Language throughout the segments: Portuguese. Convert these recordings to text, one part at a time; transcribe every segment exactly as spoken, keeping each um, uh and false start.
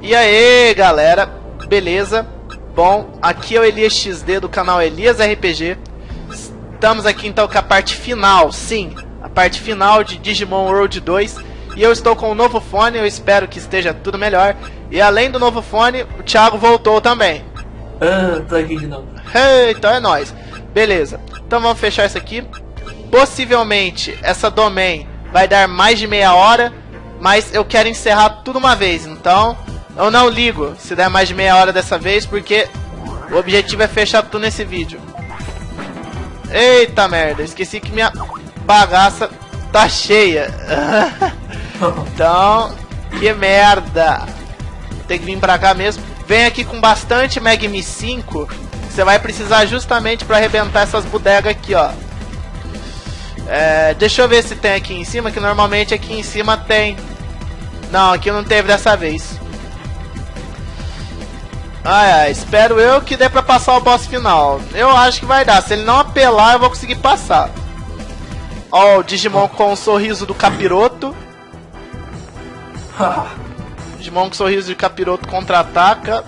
E aí, galera, beleza? Bom, aqui é o Elias X D do canal Elias R P G. Estamos aqui então com a parte final, sim, a parte final de Digimon World dois. E eu estou com um novo fone, eu espero que esteja tudo melhor. E além do novo fone, o Thiago voltou também. Ah, tô aqui de novo. Hey, então é nóis. Beleza, então vamos fechar isso aqui. Possivelmente essa domain vai dar mais de meia hora, mas eu quero encerrar tudo uma vez, então eu não ligo se der mais de meia hora dessa vez, porque o objetivo é fechar tudo nesse vídeo. Eita merda, esqueci que minha bagaça tá cheia. Então, que merda. Tem que vir pra cá mesmo. Vem aqui com bastante Magmi cinco, que você vai precisar justamente pra arrebentar essas bodegas aqui, ó. É, deixa eu ver se tem aqui em cima, que normalmente aqui em cima tem. Não, aqui não teve dessa vez. Ai, ai, espero eu que dê pra passar o boss final. Eu acho que vai dar. Se ele não apelar, eu vou conseguir passar. Ó, o Digimon com o sorriso do capiroto. Digimon com sorriso de capiroto contra-ataca.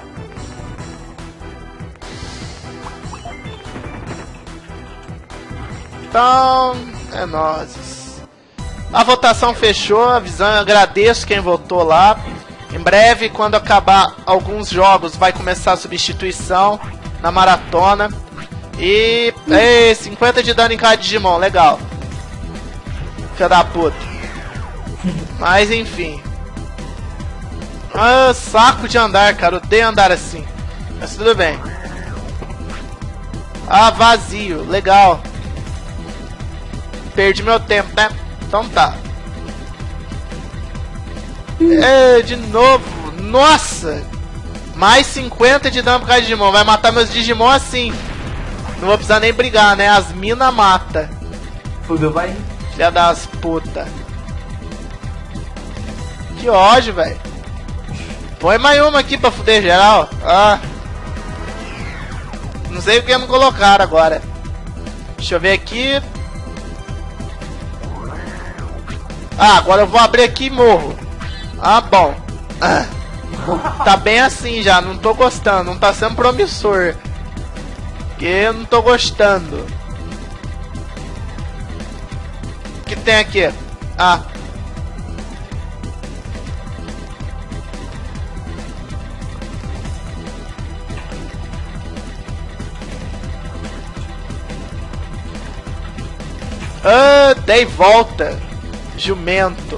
Então, é nóis. A votação fechou, avisando, agradeço quem votou lá. Em breve, quando acabar alguns jogos, vai começar a substituição na maratona. E... Ei, cinquenta de dano em cada Digimon, legal. Filha da puta. Mas enfim. Ah, saco de andar, cara. Odeio andar assim. Mas tudo bem. Ah, vazio. Legal. Perdi meu tempo, né? Então tá. É, de novo. Nossa! Mais cinquenta de dano por cada Digimon. Vai matar meus Digimon assim. Não vou precisar nem brigar, né? As mina mata. Fudeu, vai. Filha das puta. Que ódio, velho. Põe mais uma aqui pra fuder geral. Ah. Não sei porque não colocaram agora. Deixa eu ver aqui. Ah, agora eu vou abrir aqui e morro. Ah, bom. Ah. Tá bem assim já, não tô gostando. Não tá sendo promissor. Porque eu não tô gostando. O que tem aqui? Ah. Ah, dei volta. Jumento.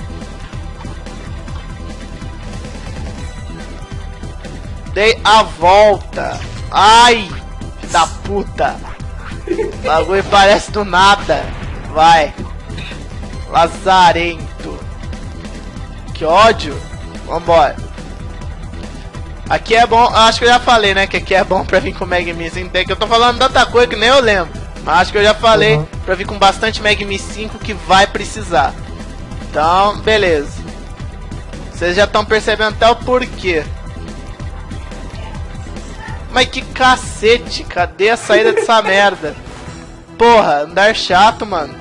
Dei a volta. Ai, filho da puta. O bagulho parece do nada. Vai. Lazarento. Que ódio. Vambora. Aqui é bom. Acho que eu já falei, né? Que aqui é bom pra vir com Magmi cinco. Que eu tô falando tanta coisa que nem eu lembro. Mas acho que eu já falei, uhum, pra vir com bastante Magmi cinco que vai precisar. Então, beleza. Vocês já estão percebendo até o porquê. Mas que cacete, cadê a saída dessa merda? Porra, andar chato, mano.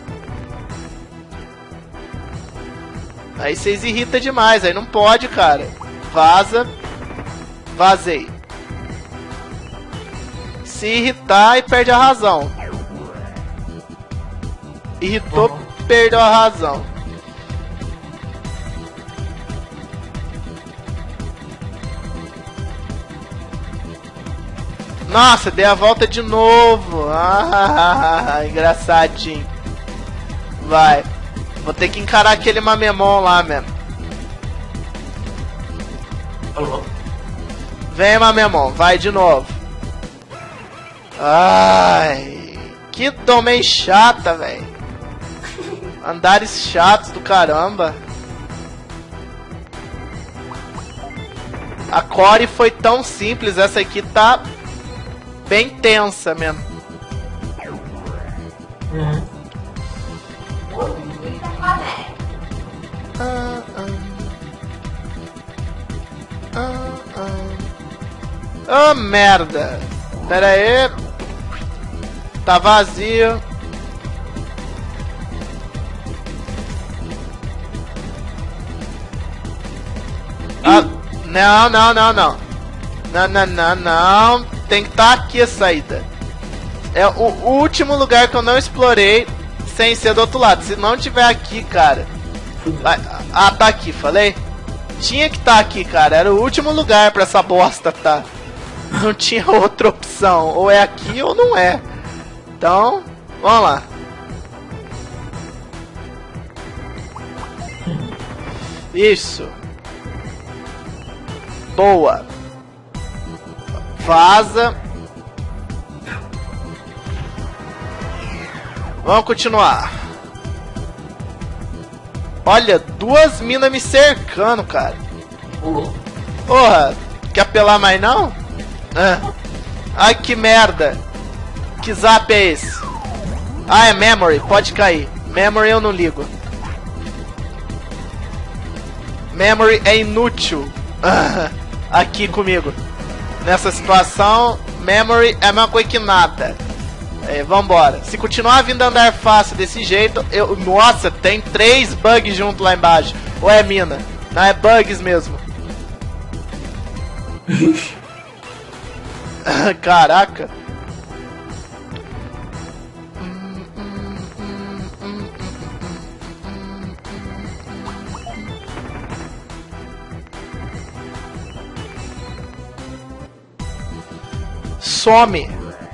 Aí vocês irritam demais, aí não pode, cara. Vaza. Vazei. Se irritar e perde a razão. Irritou, uhum, perdeu a razão. Nossa, dei a volta de novo. Ah, engraçadinho. Vai. Vou ter que encarar aquele Mamemon lá mesmo. Alô? Vem, Mamemon, vai de novo. Ai, que domain chata, velho. Andares chatos do caramba. A core foi tão simples, essa aqui tá bem tensa mesmo. Uhum. Ah, ah. Ah, ah. Oh, merda. Pera aí. Tá vazio. Ah, Não, não, não, não. Não, não, não, não. Tem que estar aqui a saída. É o último lugar que eu não explorei sem ser do outro lado. Se não tiver aqui, cara... Vai... Ah, tá aqui, falei? Tinha que estar aqui, cara. Era o último lugar pra essa bosta, tá? Não tinha outra opção. Ou é aqui ou não é. Então, vamos lá. Isso. Boa. Vaza. Vamos continuar. Olha, duas minas me cercando, cara. Porra, quer apelar mais não? Ah. Ai, que merda. Que zap é esse? Ah, é memory, pode cair. Memory eu não ligo. Memory é inútil. Ah, aqui comigo. Nessa situação, memory é a mesma coisa que nada. É, vambora. Se continuar vindo andar fácil desse jeito, eu... Nossa, tem três bugs junto lá embaixo. Ou é mina? Não, é bugs mesmo. Caraca. Some.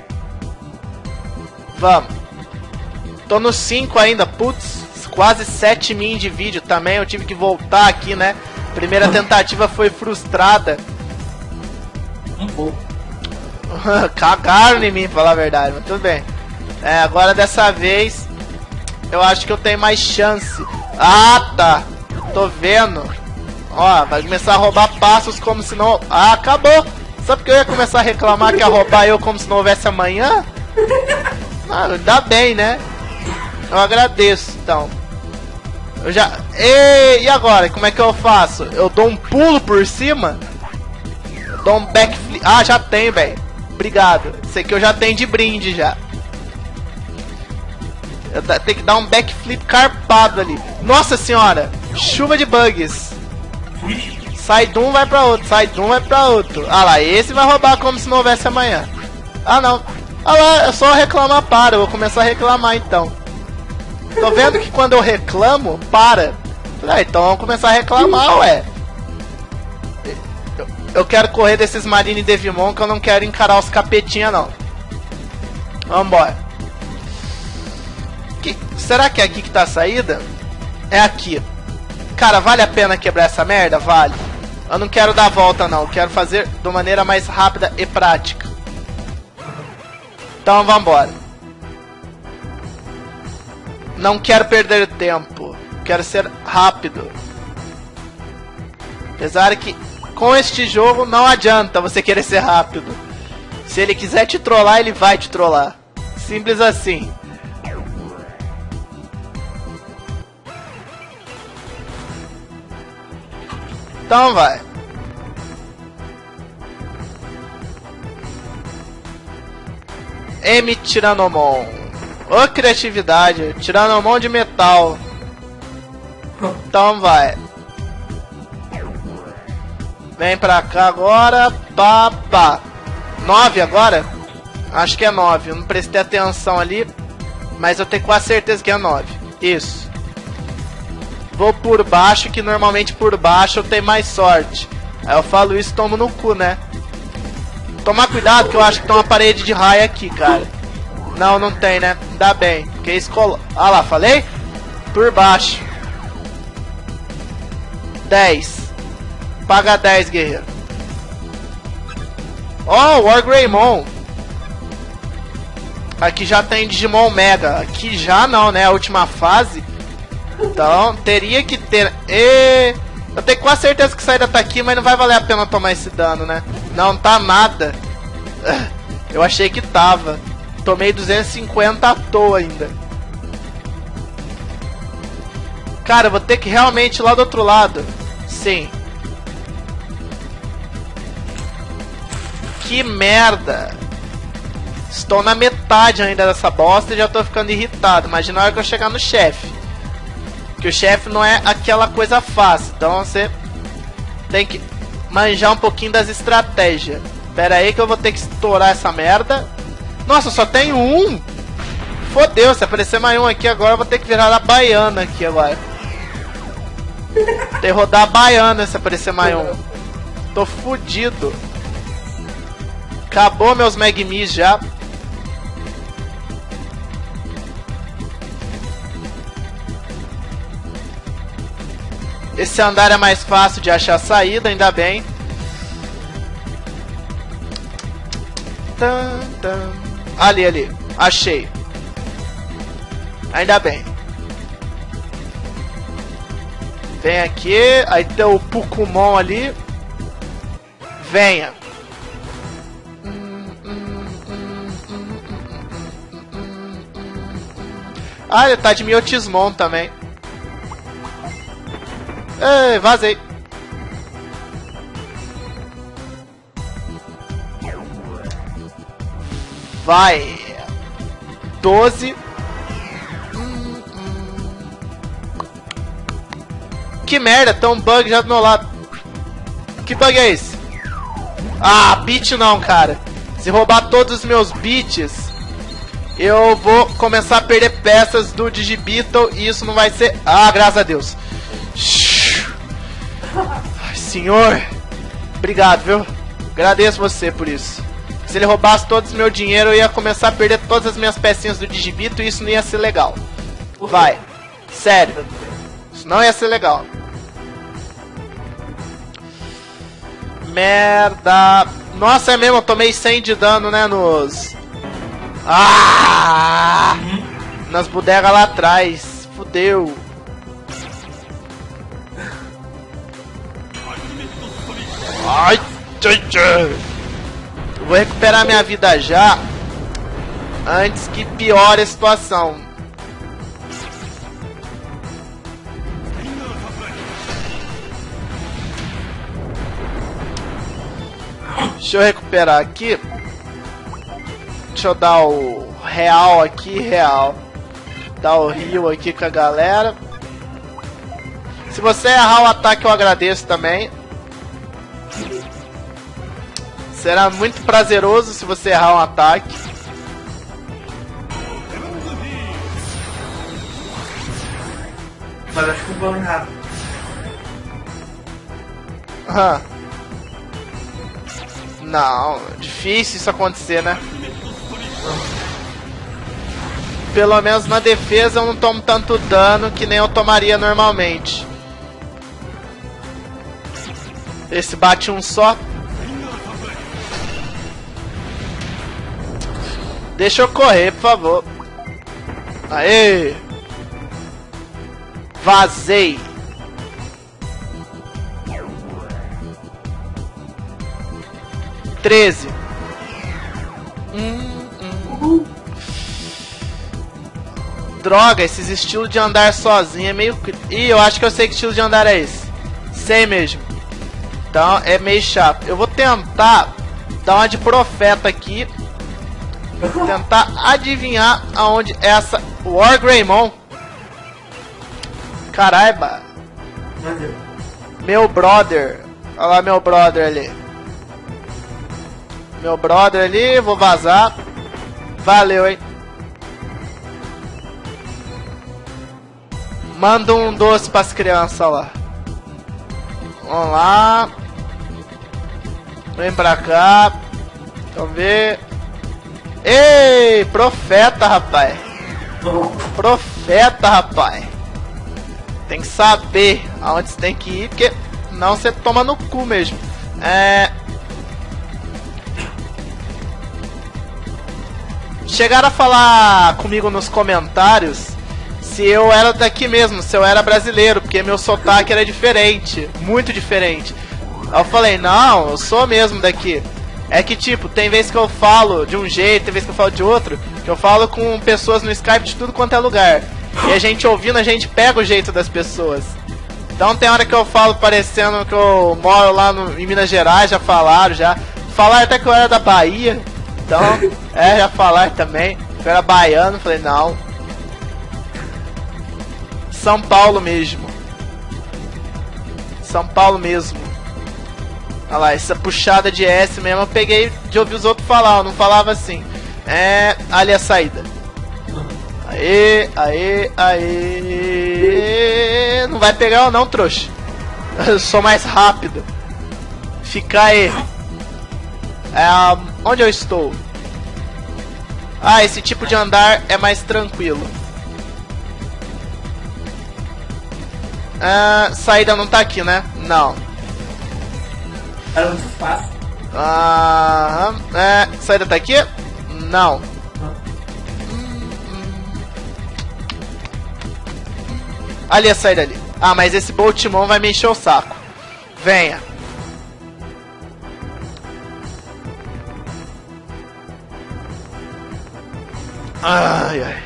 Vamos. Tô no cinco ainda. Putz, quase sete min de vídeo também. Eu tive que voltar aqui, né? Primeira tentativa foi frustrada. Um pouco. Cagaram em mim, pra falar a verdade, mas tudo bem. É, agora dessa vez eu acho que eu tenho mais chance. Ah, tá. Tô vendo. Ó, vai começar a roubar passos como se não... Ah, acabou. Sabe porque eu ia começar a reclamar que ia roubar eu como se não houvesse amanhã? Ah, dá bem, né? Eu agradeço, então. Eu já... E, e agora? Como é que eu faço? Eu dou um pulo por cima? Eu dou um backflip... Ah, já tenho, velho. Obrigado. Isso aqui eu já tenho de brinde, já. Eu tenho que dar um backflip carpado ali. Nossa senhora! Chuva de bugs. Sai de um, vai pra outro. Sai de um, vai pra outro. Ah lá, esse vai roubar como se não houvesse amanhã. Ah, não. Ah lá, é só reclamar, para. Eu vou começar a reclamar, então. Tô vendo que quando eu reclamo, para. Ah, então vamos começar a reclamar, ué. Eu, eu quero correr desses Marine Devimon, que eu não quero encarar os capetinha, não. Vambora. Que, será que é aqui que tá a saída? É aqui. Cara, vale a pena quebrar essa merda? Vale. Eu não quero dar a volta, não. Eu quero fazer de maneira mais rápida e prática. Então, vambora. Não quero perder tempo. Quero ser rápido. Apesar que com este jogo não adianta você querer ser rápido. Se ele quiser te trollar, ele vai te trollar. Simples assim. Então vai. M Tiranomon. Ô criatividade. Tiranomon de metal. Então vai. Vem pra cá agora. Pá, pá. nove agora? Acho que é nove. Eu não prestei atenção ali. Mas eu tenho quase certeza que é nove. Isso. Vou por baixo, que normalmente por baixo eu tenho mais sorte. Aí eu falo isso e tomo no cu, né? Tomar cuidado que eu acho que tem uma parede de raio aqui, cara. Não, não tem, né? Ainda bem. Porque isso colo... Ah lá, falei? Por baixo. dez. Paga dez, guerreiro. Ó, oh, Wargreymon. Aqui já tem Digimon Mega. Aqui já não, né? A última fase. Então, teria que ter... E... Eu tenho quase certeza que saída tá aqui, mas não vai valer a pena tomar esse dano, né? Não, tá nada. Eu achei que tava. Tomei duzentos e cinquenta à toa ainda. Cara, eu vou ter que realmente ir lá do outro lado. Sim. Que merda. Estou na metade ainda dessa bosta e já tô ficando irritado. Imagina a hora que eu chegar no chefe. Que o chefe não é aquela coisa fácil. Então você tem que manjar um pouquinho das estratégias. Pera aí que eu vou ter que estourar essa merda. Nossa, só tem um. Fodeu, se aparecer mais um aqui agora, eu vou ter que virar a baiana aqui agora. Tem que rodar a baiana se aparecer mais um. Tô fudido. Acabou meus Magmis já. Esse andar é mais fácil de achar saída, ainda bem. Tum, tum. Ali, ali. Achei. Ainda bem. Vem aqui. Aí tem o Pucumon ali. Venha. Ah, ele tá de Miotismon também. Ei, vazei. Vai. doze. Que merda, tem um bug já do meu lado. Que bug é esse? Ah, beat não, cara. Se roubar todos os meus beats, eu vou começar a perder peças do Digibeetle e isso não vai ser... Ah, graças a Deus. Ai, senhor. Obrigado, viu? Agradeço você por isso. Se ele roubasse todo o meu dinheiro, eu ia começar a perder todas as minhas pecinhas do Digibeetle e isso não ia ser legal. Vai. Sério. Isso não ia ser legal. Merda. Nossa, é mesmo, eu tomei cem de dano, né, nos... Ah! Nas bodegas lá atrás. Fudeu. Ai, tchai, tchai. Vou recuperar minha vida já, antes que piore a situação. Deixa eu recuperar aqui. Deixa eu dar o real aqui, real. Dar o heal aqui com a galera. Se você errar o ataque, eu agradeço também. Será muito prazeroso se você errar um ataque. Mas acho que o plano errado. Aham. Não, difícil isso acontecer, né? Pelo menos na defesa eu não tomo tanto dano que nem eu tomaria normalmente. Esse bate um só. Deixa eu correr, por favor. Aê! Vazei! Treze. Hum, hum. Droga, esses estilos de andar sozinho é meio... Ih, eu acho que eu sei que estilo de andar é esse. Sei mesmo. Então é meio chato. Eu vou tentar dar uma de profeta aqui. Tentar adivinhar aonde é essa Wargreymon. Caraiba. Meu brother. Olha lá meu brother ali. Meu brother ali, vou vazar. Valeu, hein. Manda um doce pras crianças lá. Vamos lá. Vem pra cá. Vamos ver. Ei, profeta, rapaz. Profeta, rapaz. Tem que saber aonde você tem que ir, porque não você toma no cu mesmo. É... Chegaram a falar comigo nos comentários se eu era daqui mesmo, se eu era brasileiro, porque meu sotaque era diferente, muito diferente. Aí eu falei, não, eu sou mesmo daqui. É que tipo, tem vezes que eu falo de um jeito, tem vezes que eu falo de outro, que eu falo com pessoas no Skype de tudo quanto é lugar. E a gente ouvindo, a gente pega o jeito das pessoas. Então tem hora que eu falo parecendo que eu moro lá no, em Minas Gerais, já falaram, já. Falaram até que eu era da Bahia. Então, é, já falaram também. Que eu era baiano, falei, não. São Paulo mesmo. São Paulo mesmo. Olha lá, essa puxada de S mesmo eu peguei de ouvir os outros falar, eu não falava assim. É, ali a saída. Aê, aê, aê. Não vai pegar ou não, trouxa? Eu sou mais rápido. Fica aí. É, onde eu estou? Ah, esse tipo de andar é mais tranquilo. Ah, saída não tá aqui, né? Não. Era muito fácil. Ah, é, saída tá aqui? Não. Ali a saída ali. Ah, mas esse Boltimon vai me encher o saco. Venha. Ai, ai.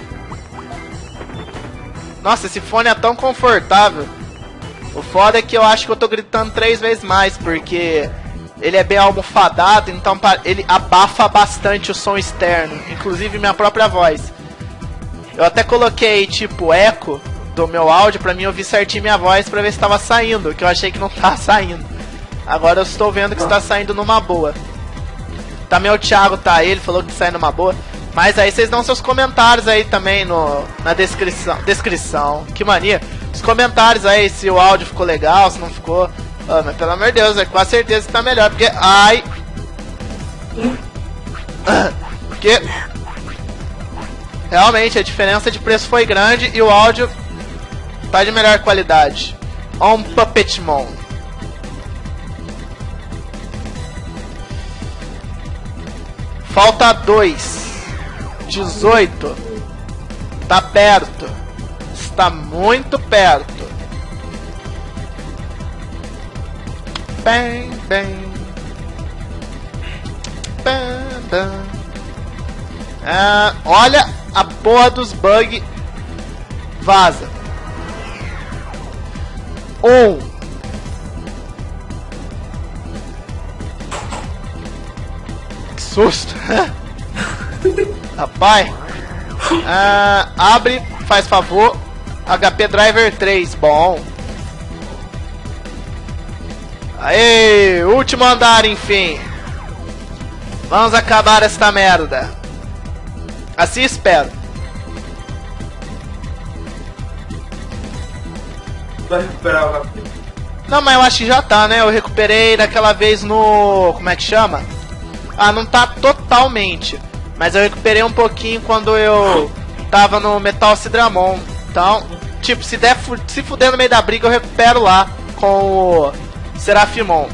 Nossa, esse fone é tão confortável. O foda é que eu acho que eu tô gritando três vezes mais, porque ele é bem almofadado, então ele abafa bastante o som externo, inclusive minha própria voz. Eu até coloquei, tipo, eco do meu áudio pra mim ouvir certinho minha voz pra ver se tava saindo, que eu achei que não tá saindo. Agora eu estou vendo que está saindo numa boa. Também o Thiago tá aí, ele falou que sai numa boa. Mas aí vocês dão seus comentários aí também no, na descrição. Descrição, que mania. Os comentários aí, se o áudio ficou legal, se não ficou. Oh, mas pelo amor de Deus, é com certeza que tá melhor, porque... Ai... Porque... Realmente, a diferença de preço foi grande e o áudio tá de melhor qualidade. On Puppetmon. Falta dois. dezoito. Tá perto. Está muito perto. Bem, bem. Bam, bam. Ah, olha a porra dos bugs. Vaza. Um. Que susto. Rapaz. Ah, abre, faz favor. H P Driver três, bom. Aê, último andar, enfim. Vamos acabar esta merda. Assim espero. Vai recuperar o H P. Não, mas eu acho que já tá, né? Eu recuperei daquela vez no... Como é que chama? Ah, não tá totalmente. Mas eu recuperei um pouquinho quando eu tava no Metal Sidramon. Então, tipo, se der fu se fuder no meio da briga, eu recupero lá com o Serafimon.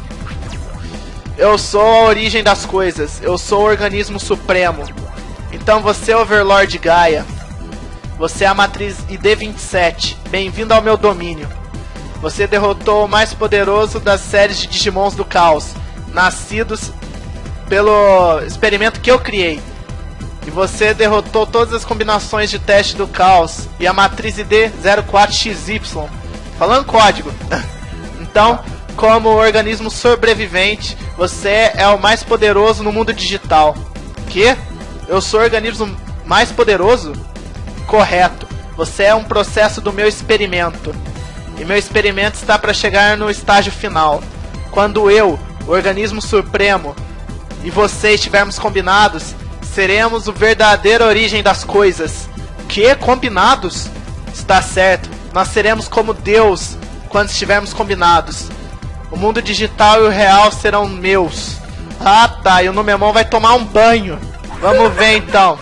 Eu sou a origem das coisas. Eu sou o organismo supremo. Então você é o Overlord Gaia. Você é a matriz I D vinte e sete. Bem-vindo ao meu domínio. Você derrotou o mais poderoso das séries de Digimons do Caos, nascidos pelo experimento que eu criei. E você derrotou todas as combinações de teste do Caos e a matriz I D zero quatro X Y. Falando código. Então, como organismo sobrevivente, você é o mais poderoso no mundo digital. Que? Eu sou o organismo mais poderoso? Correto. Você é um processo do meu experimento. E meu experimento está para chegar no estágio final. Quando eu, o organismo supremo, e você estivermos combinados, seremos o verdadeiro origem das coisas. Que? Combinados? Está certo. Nós seremos como Deus quando estivermos combinados. O mundo digital e o real serão meus. Ah tá, e o Numemon vai tomar um banho. Vamos ver então.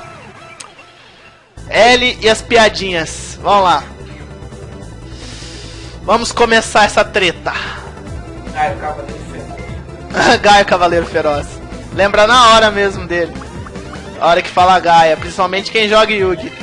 L e as piadinhas. Vamos lá. Vamos começar essa treta. Gaio Cavaleiro Feroz. Gaio Cavaleiro Feroz. Lembra na hora mesmo dele. A hora que fala Gaia, principalmente quem joga Yugi.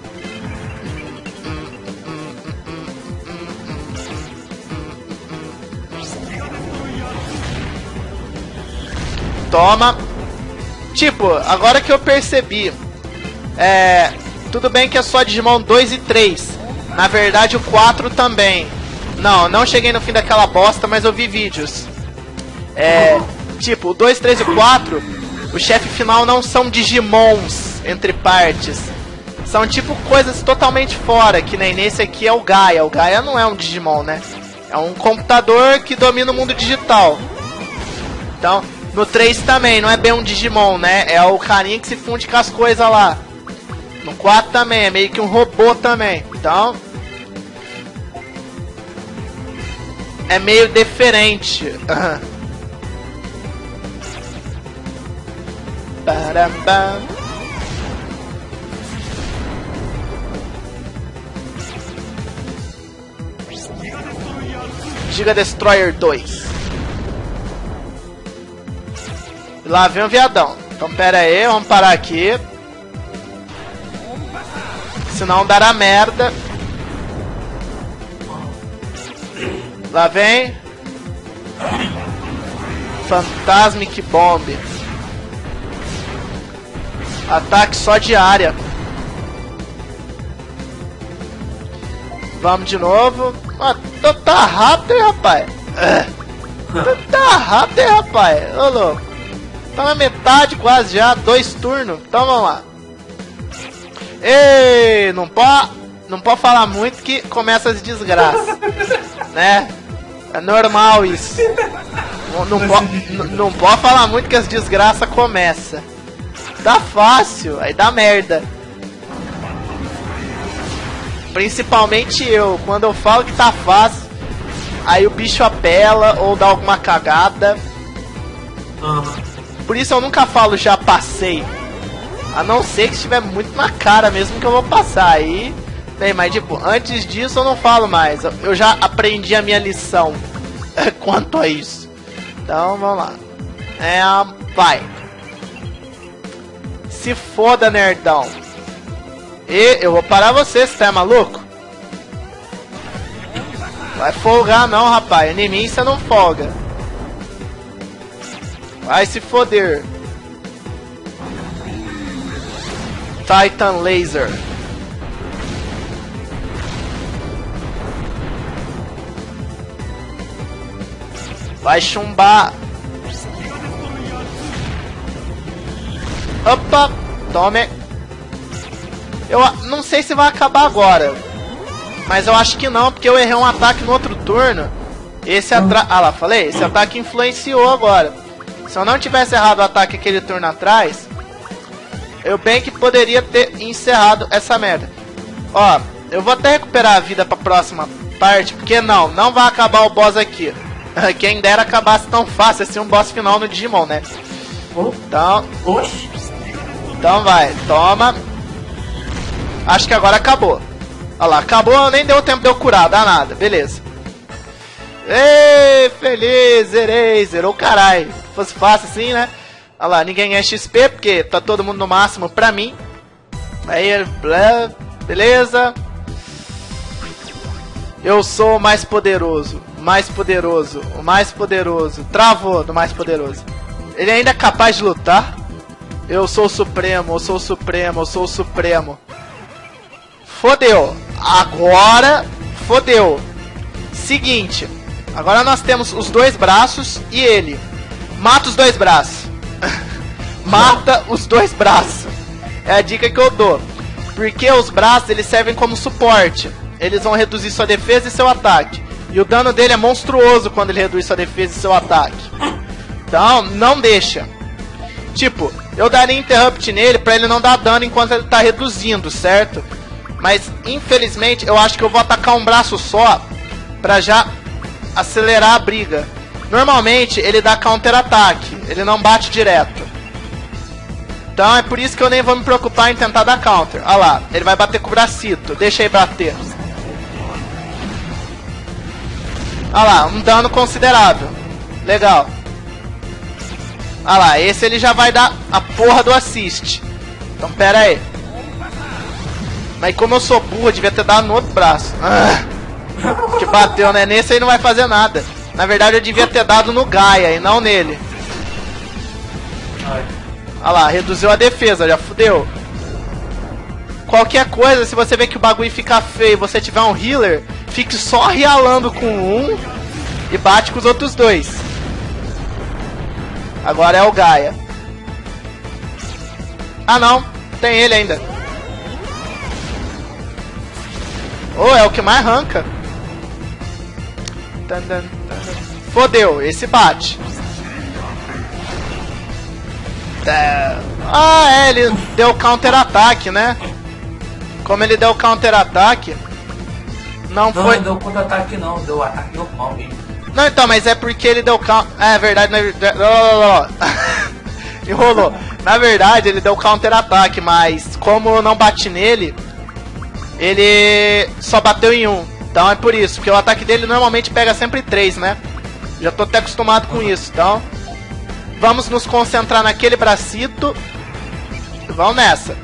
Toma. Tipo, agora que eu percebi, é, tudo bem que é só Digimon dois e três. Na verdade o quatro também. Não, não cheguei no fim daquela bosta, mas eu vi vídeos. É, tipo, o dois, três e o quatro, o chefe final não são Digimons, entre partes. São tipo coisas totalmente fora, que nem nesse aqui é o Gaia. O Gaia não é um Digimon, né? É um computador que domina o mundo digital. Então, no três também, não é bem um Digimon, né? É o carinha que se funde com as coisas lá. No quatro também, é meio que um robô também. Então... é meio diferente. Parabá. Giga Destroyer dois. Lá vem o viadão. Então pera aí, vamos parar aqui. Senão dará merda. Lá vem. Fantasmic Bomb. Ataque só de área. Vamos de novo. Ah, tá, tá rápido, hein, rapaz? Tá, tá rápido, hein, rapaz? Ô, louco. Tá na metade quase já. Dois turnos. Então vamos lá. Ei, não pode, não pode falar muito que começa as desgraças. Né? É normal isso. Não, não, pode, não, não pode falar muito que as desgraças começam. Tá fácil, aí dá merda. Principalmente eu, quando eu falo que tá fácil, aí o bicho apela ou dá alguma cagada. Por isso eu nunca falo já passei. A não ser que estiver muito na cara mesmo que eu vou passar. Aí, bem, mas tipo, antes disso eu não falo mais. Eu já aprendi a minha lição quanto a isso. Então, vamos lá. É, vai. Se foda, nerdão. E eu vou parar você, você tá maluco? Vai folgar não, rapaz. Em mim você não folga. Vai se foder. Titan Laser. Vai chumbar. Opa, tome. Eu não sei se vai acabar agora, mas eu acho que não, porque eu errei um ataque no outro turno. Esse ataque, ah lá, falei, esse ataque influenciou agora. Se eu não tivesse errado o ataque aquele turno atrás, eu bem que poderia ter encerrado essa merda. Ó, eu vou até recuperar a vida pra próxima parte, porque não, não vai acabar o boss aqui. Quem dera acabasse tão fácil assim um boss final no Digimon, né? Então, então vai, toma. Acho que agora acabou. Olha lá, acabou, nem deu tempo de eu curar, dá nada, beleza. Ei, feliz, zerei, zerou caralho. Se fosse fácil assim, né? Olha lá, ninguém é X P, porque tá todo mundo no máximo pra mim. Aí, beleza. Eu sou o mais poderoso, mais poderoso, o mais poderoso. Travou do mais poderoso. Ele ainda é capaz de lutar? Eu sou o Supremo, eu sou o Supremo, eu sou o Supremo. Fodeu. Agora, fodeu. Seguinte. Agora nós temos os dois braços e ele. Mata os dois braços. Mata os dois braços. É a dica que eu dou. Porque os braços, eles servem como suporte. Eles vão reduzir sua defesa e seu ataque. E o dano dele é monstruoso quando ele reduz sua defesa e seu ataque. Então, não deixa. Tipo, eu daria interrupt nele pra ele não dar dano enquanto ele tá reduzindo, certo? Mas, infelizmente, eu acho que eu vou atacar um braço só pra já acelerar a briga. Normalmente, ele dá counter-ataque. Ele não bate direto. Então, é por isso que eu nem vou me preocupar em tentar dar counter. Olha lá, ele vai bater com o bracito. Deixa ele bater. Olha lá, um dano considerável. Legal. Olha lá, esse ele já vai dar a porra do assist. Então, pera aí. Mas como eu sou burro, eu devia ter dado no outro braço. Ah, que bateu, né? Nesse aí não vai fazer nada. Na verdade, eu devia ter dado no Gaia e não nele. Olha lá, reduziu a defesa, já fudeu. Qualquer coisa, se você ver que o bagulho fica feio e você tiver um healer, fique só rialando com um e bate com os outros dois. Agora é o Gaia. Ah não, tem ele ainda. Oh, é o que mais arranca. Fodeu, esse bate. É... Ah, é, ele deu counter-ataque, né? Como ele deu counter-ataque, não, Não, foi... não deu contra-ataque não, deu ataque normal mesmo. Não, então, mas é porque ele deu counter... É verdade, na verdade... Enrolou. Na verdade, ele deu counter-ataque, mas como eu não bati nele, ele só bateu em um. Então é por isso, porque o ataque dele normalmente pega sempre três, né? Já tô até acostumado com isso, então... Vamos nos concentrar naquele bracito. Vamos nessa.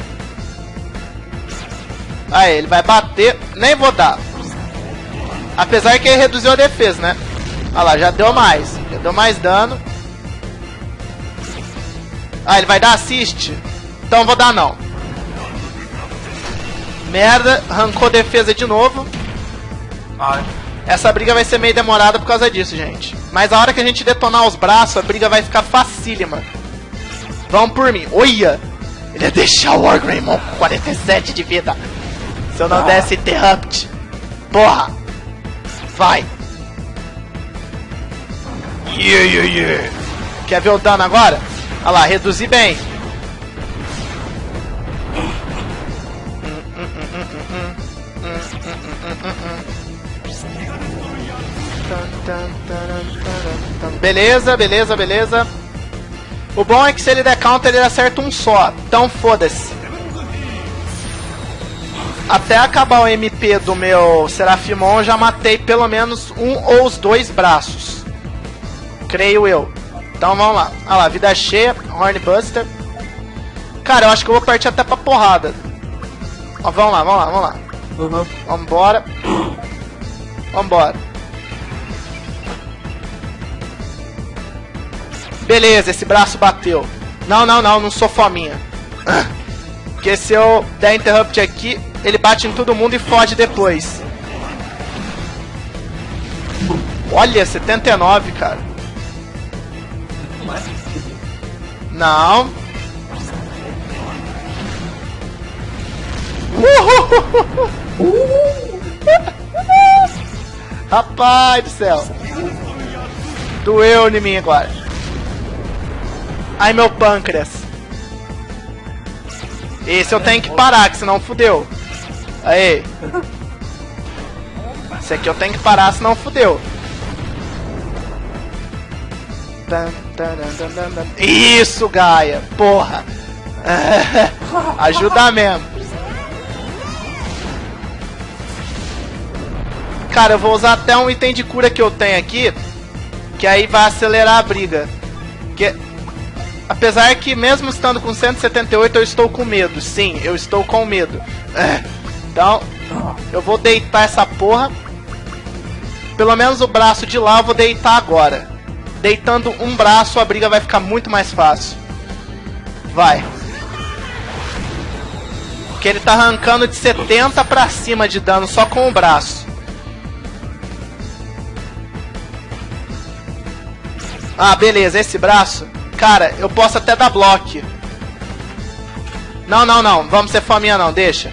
Aí, ele vai bater. Nem vou dar. Apesar que ele reduziu a defesa, né? Olha lá, já deu mais. Já deu mais dano. Ah, ele vai dar assist? Então vou dar não. Merda, arrancou defesa de novo. Ai. Essa briga vai ser meio demorada por causa disso, gente. Mas a hora que a gente detonar os braços, a briga vai ficar facílima. Vão por mim. Olha! Ele ia deixar o Wargreymon com quarenta e sete de vida. Se eu não ah. desse interrupt. Porra! Vai! Yeah, yeah, yeah. Quer ver o dano agora? Olha lá, reduzi bem. Beleza, beleza, beleza. O bom é que se ele der counter, ele acerta um só. Então foda-se. Até acabar o M P do meu Seraphimon, eu já matei pelo menos um ou os dois braços. Creio eu. Então vamos lá. Olha lá, vida cheia, Hornbuster. Cara, eu acho que eu vou partir até pra porrada. Ó, vamos lá, vamos lá, vamos lá. Uhum. Vambora. Vambora. Beleza, esse braço bateu. Não, não, não, não sou fominha. Porque se eu der interrupt aqui, ele bate em todo mundo e foge depois. Olha, setenta e nove, cara. Não. Rapaz do céu. Doeu em mim agora. Ai, meu pâncreas. Esse eu tenho que parar, que senão fudeu. Aí. Esse aqui eu tenho que parar, senão fudeu. Isso, Gaia. Porra. Ajuda mesmo. Cara, eu vou usar até um item de cura que eu tenho aqui, que aí vai acelerar a briga. Que... Apesar que mesmo estando com cento e setenta e oito, eu estou com medo. Sim, eu estou com medo. Então, eu vou deitar essa porra. Pelo menos o braço de lá eu vou deitar agora. Deitando um braço, a briga vai ficar muito mais fácil. Vai. Porque ele tá arrancando de setenta pra cima de dano só com o braço. Ah, beleza, esse braço. Cara, eu posso até dar bloco. Não, não, não. Vamos ser fominha não, deixa.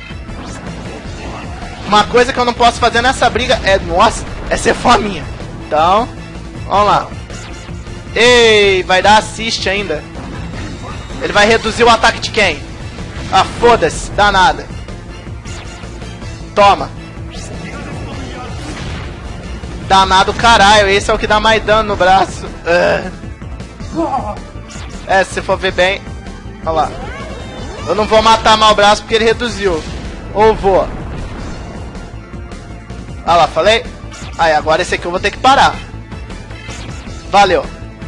Uma coisa que eu não posso fazer nessa briga é... Nossa, é ser fominha. Então, vamos lá. Ei, vai dar assist ainda. Ele vai reduzir o ataque de quem? Ah, foda-se, dá nada. Toma. Danado caralho, esse é o que dá mais dano no braço. Uh. É, se você for ver bem. Olha lá. Eu não vou matar mal o braço porque ele reduziu. Ou vou. Olha lá, falei? Aí, agora esse aqui eu vou ter que parar. Valeu.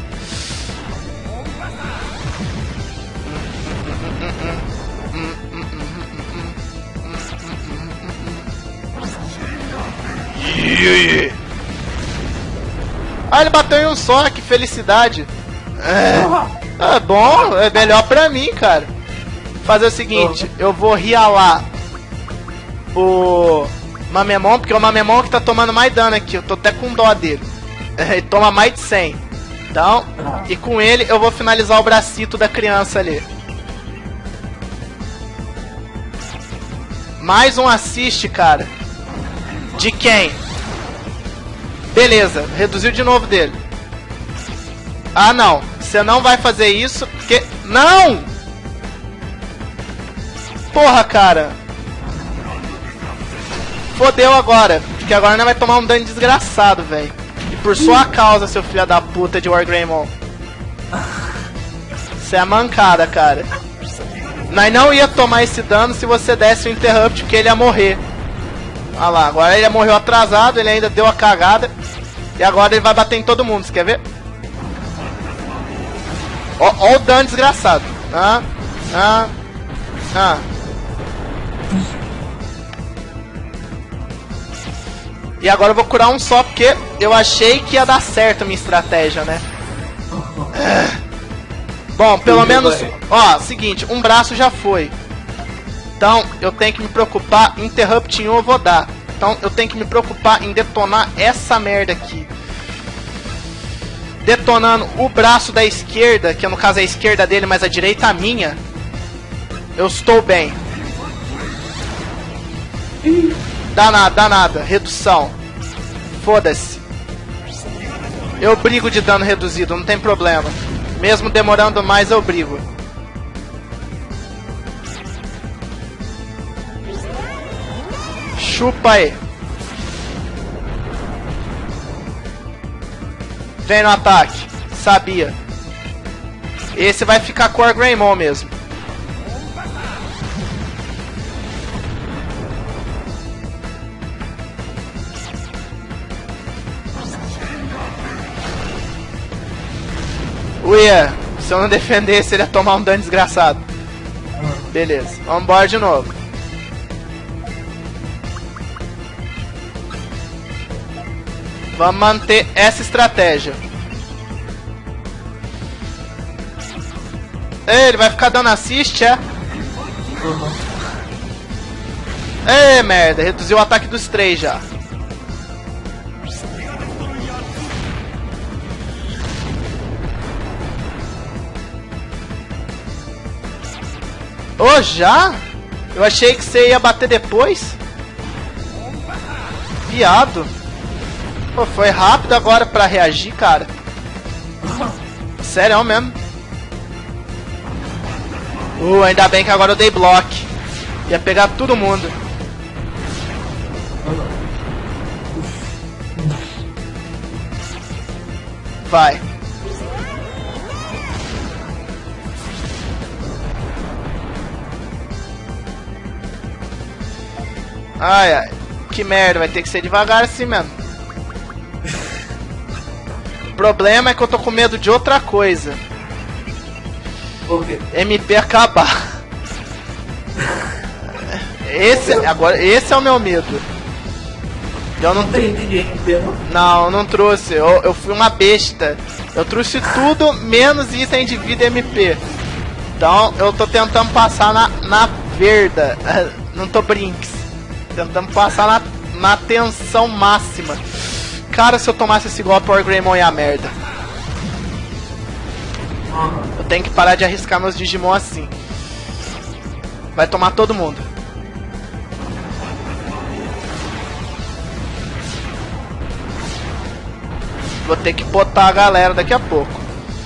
Ah, ele bateu em um só, que felicidade. É, é bom, é melhor pra mim, cara. Fazer o seguinte, eu vou realar o Mamemon, porque é o Mamemon que tá tomando mais dano aqui. Eu tô até com dó dele. Ele toma mais de cem. Então, e com ele eu vou finalizar o bracito da criança ali. Mais um assist, cara. De quem? Beleza, reduziu de novo dele. Ah, não. Você não vai fazer isso, porque... Não! Porra, cara. Fodeu agora. Porque agora não vai tomar um dano desgraçado, velho. E por sua causa, seu filho da puta de Wargreymon. Isso é mancada, cara. Nós não ia tomar esse dano se você desse o Interrupt, porque ele ia morrer. Olha lá, agora ele morreu atrasado, ele ainda deu a cagada. E agora ele vai bater em todo mundo, você quer ver? Ó, ó o dano desgraçado. Ah, ah, ah. E agora eu vou curar um só, porque eu achei que ia dar certo a minha estratégia, né? Bom, pelo menos... Ó, seguinte, um braço já foi. Então, eu tenho que me preocupar... Interrupt em um eu vou dar. Então, eu tenho que me preocupar em detonar essa merda aqui. Detonando o braço da esquerda, que no caso é a esquerda dele, mas a direita a minha. Eu estou bem. Dá nada, dá nada. Redução. Foda-se. Eu brigo de dano reduzido, não tem problema. Mesmo demorando mais, eu brigo. Chupa aí. Vem no ataque. Sabia. Esse vai ficar com o Wargreymon mesmo. Uia, se eu não defendesse, ele ia tomar um dano desgraçado. Beleza, vamos embora de novo. Vamos manter essa estratégia. Ei, ele vai ficar dando assist, é? Uhum. Ei, merda, reduziu o ataque dos três já. Ô, oh, já? Eu achei que você ia bater depois. Viado. Pô, foi rápido agora pra reagir, cara. Sério mesmo. Uh, ainda bem que agora eu dei block. Ia pegar todo mundo. Vai. Ai, ai. Que merda, vai ter que ser devagar assim mesmo. O problema é que eu tô com medo de outra coisa. Por quê? M P acabar. Esse, agora, esse é o meu medo. Eu não tem de M P, não? Não, não trouxe. Eu, eu fui uma besta. Eu trouxe tudo menos item de vida M P. Então eu tô tentando passar na, na verda. Não tô brinks. Tentando passar na, na tensão máxima. Cara, se eu tomasse esse golpe, o Wargreymon ia a merda. Eu tenho que parar de arriscar meus Digimon assim. Vai tomar todo mundo. Vou ter que botar a galera daqui a pouco.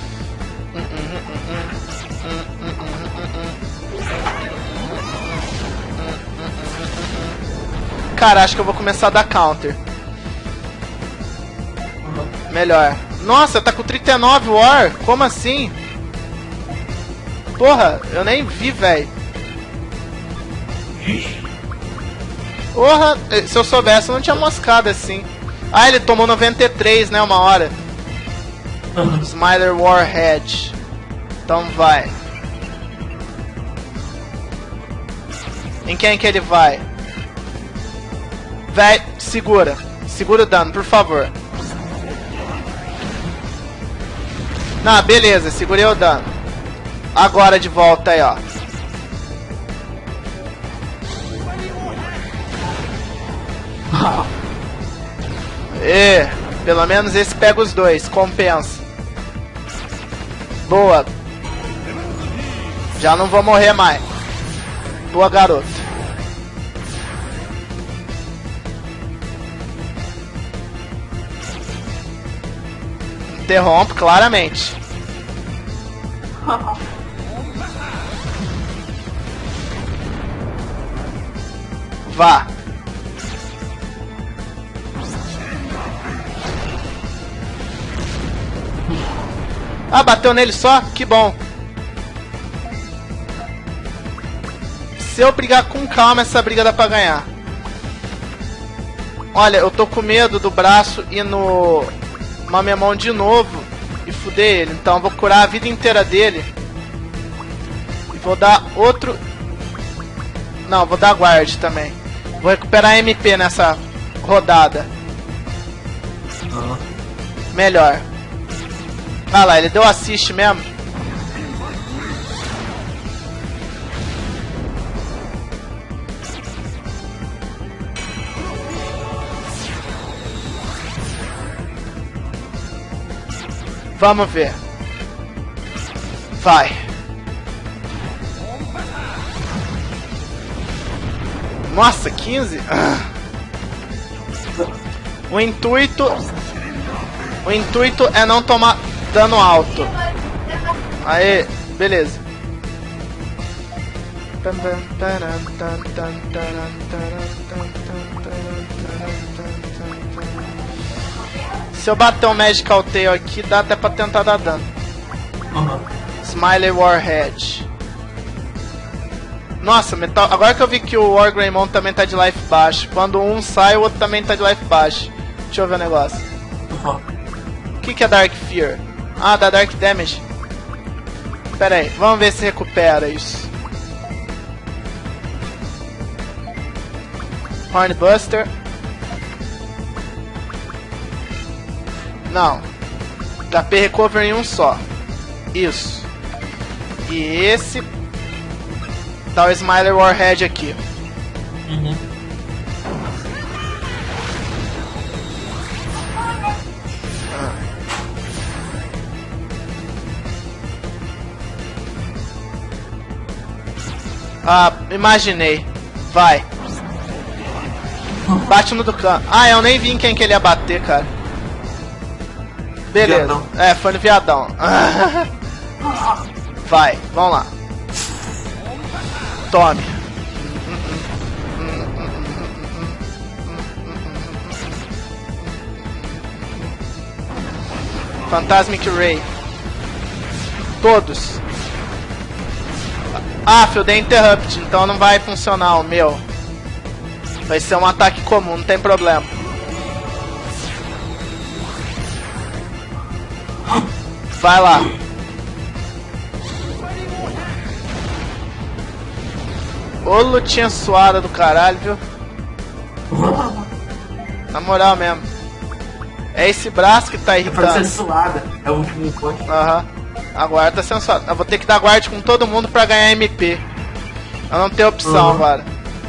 Cara, acho que eu vou começar a dar counter. Melhor. Nossa, tá com trinta e nove War? Como assim? Porra, eu nem vi, velho. Porra, se eu soubesse eu não tinha moscado assim. Ah, ele tomou noventa e três, né, uma hora. Smiler Warhead. Então vai. Em quem que ele vai? Véi, segura. Segura o dano, por favor. Não, beleza, segurei o dano. Agora de volta aí, ó. E, pelo menos esse pega os dois, compensa. Boa. Já não vou morrer mais. Boa, garoto. Interrompe, claramente. Vá. Ah, bateu nele só? Que bom. Se eu brigar com calma, essa briga dá pra ganhar. Olha, eu tô com medo do braço ir no Mamemon de novo e fuder ele. Então eu vou curar a vida inteira dele. E vou dar outro... Não, vou dar guard também. Vou recuperar M P nessa rodada. Uhum. Melhor. Ah lá, ele deu assist mesmo. Vamos ver. Vai. Nossa, quinze? O intuito... O intuito é não tomar dano alto. Aê, beleza. Se eu bater um Magical Tail aqui, dá até pra tentar dar dano. Uhum. Smiley Warhead. Nossa, metal... agora que eu vi que o Wargreymon também tá de life baixo. Quando um sai, o outro também tá de life baixo. Deixa eu ver o negócio. Uhum. O que, que é Dark Fear? Ah, dá Dark Damage. Pera aí, vamos ver se recupera isso. Hornbuster. Não. H P Recover em um só. Isso. E esse... Dá o Smiler Warhead aqui. Uhum. Ah, imaginei. Vai. Bate no do cano. Ah, eu nem vi em quem que ele ia bater, cara. Beleza. Viadão. É, foi no viadão. Vai, vamos lá. Tome. Phantasmic Ray. Todos. Ah, eu dei Interrupt, então não vai funcionar o meu. Vai ser um ataque comum, não tem problema. Vai lá. Ô lutinha suada do caralho, viu? Na moral mesmo. É esse braço que tá É pra ser irritando. suada. É o último ponto. Aham. Agora tá sendo suado. Eu vou ter que dar guard com todo mundo pra ganhar M P. Eu não tenho opção Uhum. agora.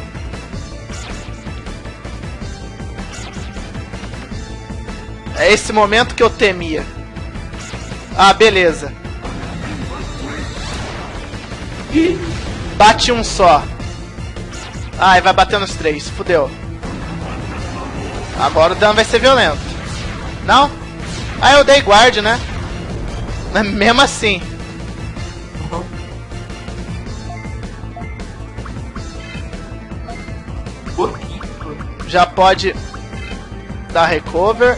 É esse momento que eu temia. Ah, beleza. Bate um só. Ai, vai bater nos três. Fudeu. Agora o dano vai ser violento. Não? Ah, eu dei guard, né? Mas mesmo assim. Uhum. Pouquinho. Já pode dar recover.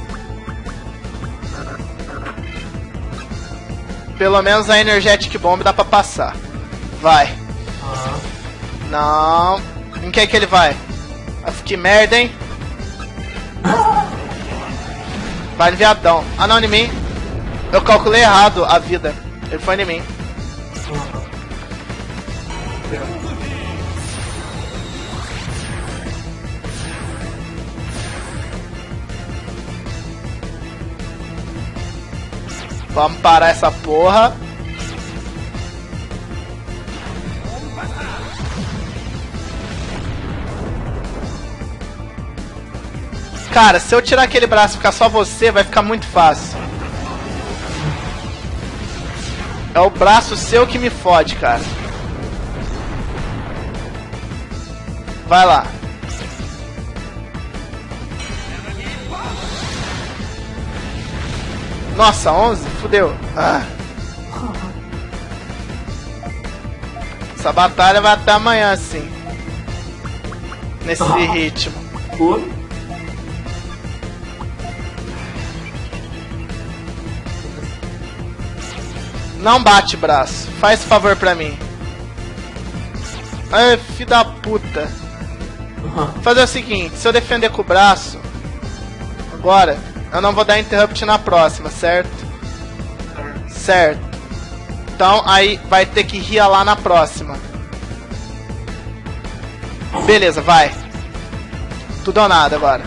Pelo menos a Energetic Bomb dá pra passar. Vai. Uhum. Não. Em que é que ele vai? Ah, que merda, hein? Vai no viadão. Ah, não, em mim. Eu calculei errado a vida. Ele foi em mim. Uhum. Vamos parar essa porra. Cara, se eu tirar aquele braço e ficar só você, vai ficar muito fácil. É o braço seu que me fode, cara. Vai lá. Nossa, onze? Fudeu. Ah. essa batalha vai até amanhã, assim. Nesse Ah. ritmo. Pô. Não bate braço. Faz favor pra mim. Ai, filho da puta. Aham. Fazer o seguinte, se eu defender com o braço, agora, eu não vou dar interrupt na próxima, certo? Certo. Então, aí vai ter que rir lá na próxima. Beleza, vai. Tudo ou nada agora.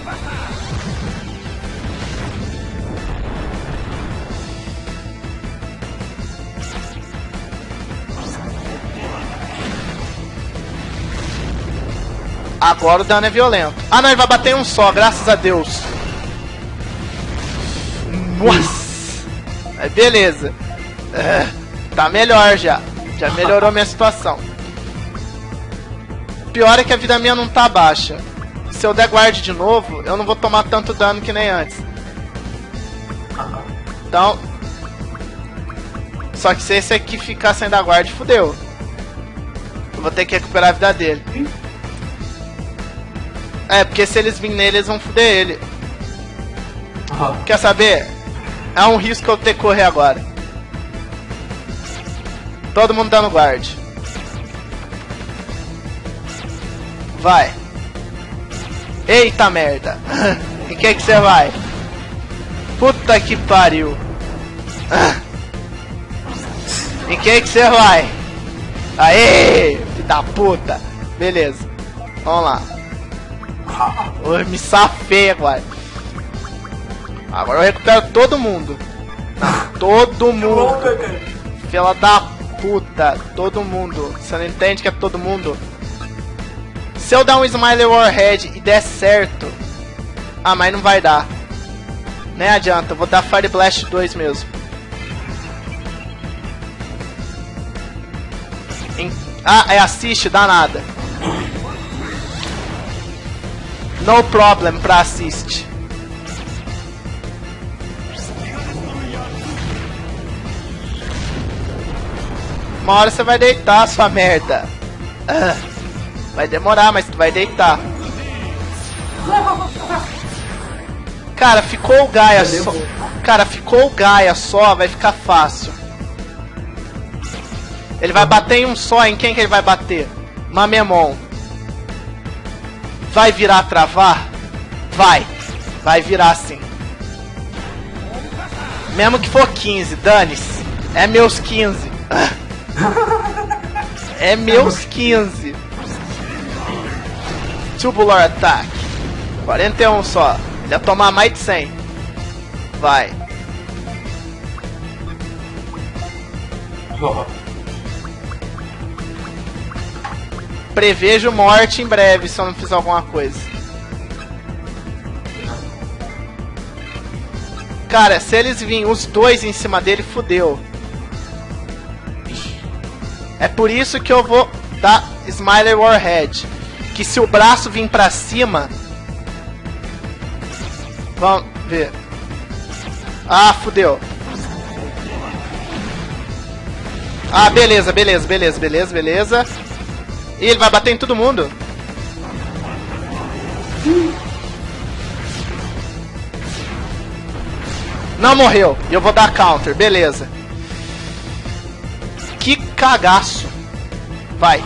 Agora o dano é violento. Ah não, ele vai bater em um só, graças a Deus. Nossa. Aí, beleza. É, tá melhor já. Já melhorou minha situação. Pior é que a vida minha não tá baixa. Se eu der guard de novo, eu não vou tomar tanto dano que nem antes. Então... Só que se esse aqui ficar sem dar guard, fudeu. Eu vou ter que recuperar a vida dele. É, porque se eles virem nele, eles vão fuder ele. Aham. Quer saber? É um risco eu ter que correr agora. Todo mundo dando guard. Vai. Eita merda. Em que que você vai? Puta que pariu. Em que que você vai? Aê! Filho da puta. Beleza. Vamos lá. Eu me safei agora. Agora eu recupero todo mundo. Todo mundo. Fila da puta. Todo mundo. Você não entende que é todo mundo? Se eu dar um Smiley Warhead e der certo... Ah, mas não vai dar. Nem adianta. Eu vou dar Fire Blast dois mesmo. Em... Ah, é assist, dá nada. No problem pra assist. Uma hora você vai deitar, sua merda. Ah, vai demorar, mas tu vai deitar. Cara, ficou o Gaia só. Cara, ficou o Gaia só, vai ficar fácil. Ele vai bater em um só, em quem que ele vai bater? Mamemon. Vai virar travar? Vai. Vai virar sim. Mesmo que for quinze, dane-se. É meus quinze. É meus quinze. Tubular Attack. quarenta e um só. Ele ia tomar mais de cem. Vai. Prevejo morte em breve se eu não fizer alguma coisa. Cara, se eles virem os dois em cima dele, fudeu. É por isso que eu vou dar Smiley Warhead. Que se o braço vir pra cima... Vamos ver. Ah, fudeu. Ah, beleza, beleza, beleza, beleza, beleza. E ele vai bater em todo mundo. Não morreu. E eu vou dar counter, beleza. Que cagaço. Vai.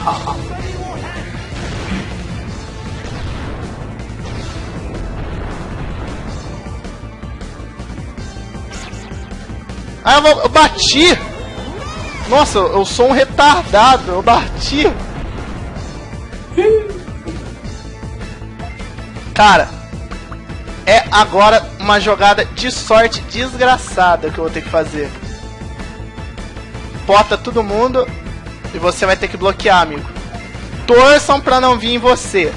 Ah, eu, vou, eu bati. Nossa, eu sou um retardado. Eu bati. Cara, é agora uma jogada de sorte desgraçada que eu vou ter que fazer. Bota todo mundo e você vai ter que bloquear, amigo. Torçam pra não vir em você.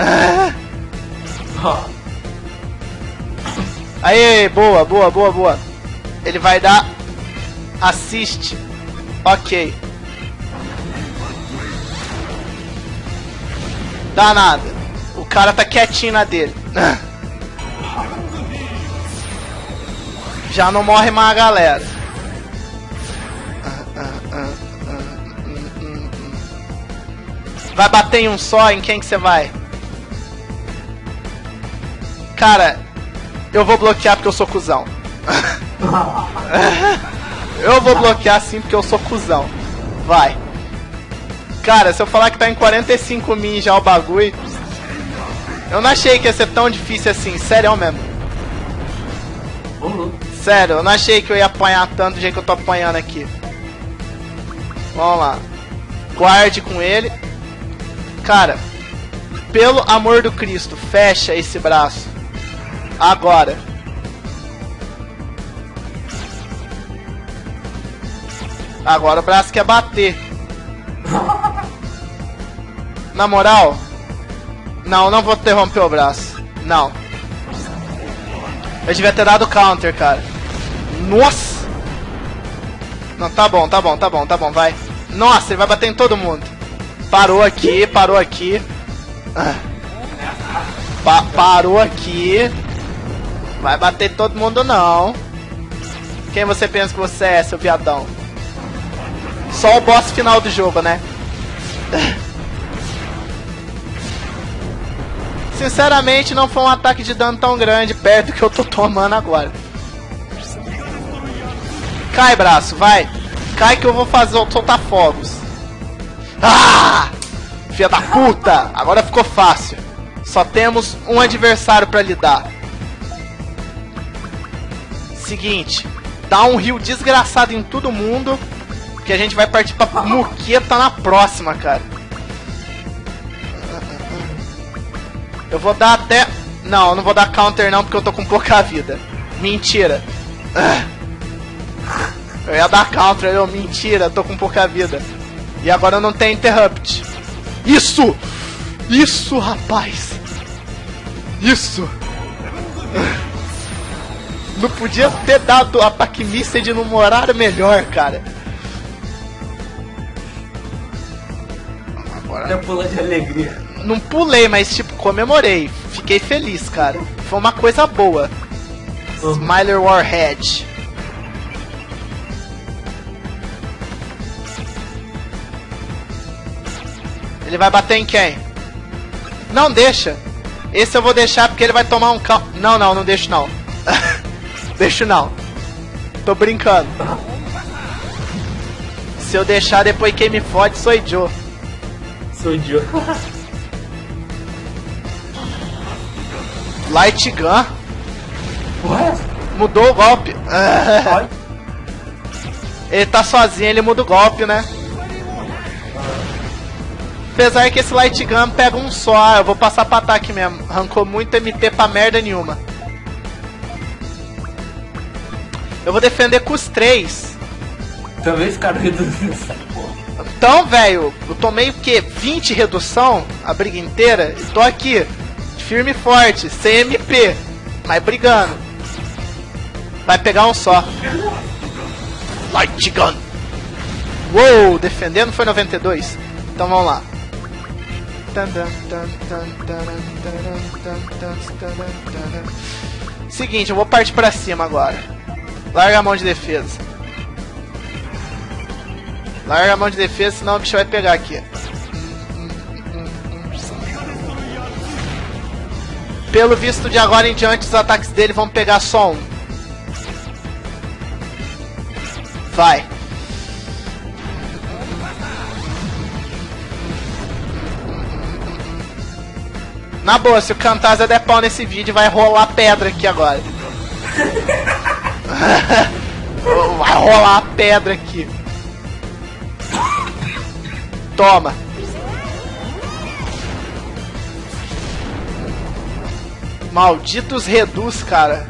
Aê, boa, boa, boa, boa. Ele vai dar assist. Ok. Dá nada. O cara tá quietinho na dele. Já não morre mais a galera. Vai bater em um só, em quem que você vai? Cara, eu vou bloquear porque eu sou cuzão. Eu vou bloquear sim porque eu sou cuzão. Vai. Cara, se eu falar que tá em quarenta e cinco min já o bagulho... Eu não achei que ia ser tão difícil assim, sério mesmo. Uhum. Sério, eu não achei que eu ia apanhar tanto do jeito que eu tô apanhando aqui. Vamos lá. Guarde com ele. Cara, pelo amor do Cristo, fecha esse braço. Agora. Agora o braço quer bater. Na moral... Não, não vou interromper o braço. Não. Eu devia ter dado counter, cara. Nossa! Não, tá bom, tá bom, tá bom, tá bom, vai. Nossa, ele vai bater em todo mundo. Parou aqui, parou aqui. Pa parou aqui. Vai bater em todo mundo, não. Quem você pensa que você é, seu viadão? Só o boss final do jogo, né? Sinceramente, não foi um ataque de dano tão grande perto do que eu tô tomando agora. Cai, braço, vai. Cai que eu vou fazer soltar fogos. Ah! Filha da puta! Agora ficou fácil. Só temos um adversário pra lidar. Seguinte, dá um heal desgraçado em todo mundo, que a gente vai partir pra muqueta na próxima, cara. Eu vou dar até... Não, eu não vou dar counter não, porque eu tô com pouca vida. Mentira. Eu ia dar counter, eu... Mentira, tô com pouca vida. E agora eu não tenho interrupt. Isso! Isso, rapaz! Isso! Não podia ter dado a Pac Missed num horário melhor, cara. Até pula de alegria. Não pulei, mas tipo, comemorei. Fiquei feliz, cara. Foi uma coisa boa. Uhum. Smiler Warhead. Ele vai bater em quem? Não deixa. Esse eu vou deixar porque ele vai tomar um cal... Não, não, não deixo não. Deixo não. Tô brincando. Se eu deixar depois quem me fode sou Joe. Sou Joe. Light Gun. Ué? Mudou o golpe. Ele tá sozinho, ele muda o golpe, né? Apesar que esse Light Gun pega um só. Eu vou passar pra ataque mesmo. Arrancou muito M P pra merda nenhuma. Eu vou defender com os três. Também ficaram reduzidos. Então, velho, eu tomei o quê? vinte redução a briga inteira? E tô aqui. Firme e forte, sem M P, mas brigando. Vai pegar um só. Light Gun. Uou, defendendo foi noventa e dois. Então vamos lá. Seguinte, eu vou partir pra cima agora. Larga a mão de defesa. Larga a mão de defesa, senão o bicho vai pegar aqui. Pelo visto de agora em diante, os ataques dele vão pegar só um. Vai. Na boa, se o Camtasia der pau nesse vídeo, vai rolar pedra aqui agora. Vai rolar pedra aqui. Toma. Malditos reduz, cara.